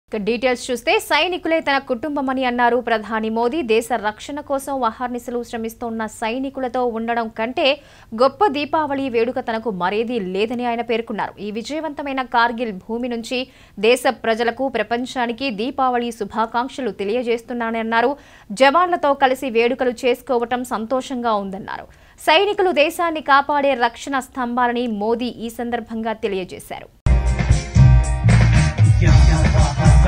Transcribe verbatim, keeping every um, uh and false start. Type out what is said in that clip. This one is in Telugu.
డీటెయిల్స్ చూస్తే సైనికులే తన కుటుంబమని అన్నారు ప్రధాని మోదీ. దేశ రక్షణ కోసం అహర్నిశలు శ్రమిస్తున్న సైనికులతో ఉండడం కంటే గొప్ప దీపావళి వేడుక తనకు మరేదీ లేదని ఆయన పేర్కొన్నారు. ఈ విజయవంతమైన కార్గిల్ భూమి నుంచి దేశ ప్రజలకు, ప్రపంచానికి దీపావళి శుభాకాంక్షలు తెలియజేస్తున్నానని అన్నారు. జవాన్లతో కలిసి వేడుకలు చేసుకోవటం సంతోషంగా ఉందన్నారు. సైనికులు దేశాన్ని కాపాడే రక్షణ స్తంభాలని మోదీ ఈ సందర్భంగా తెలియజేశారు.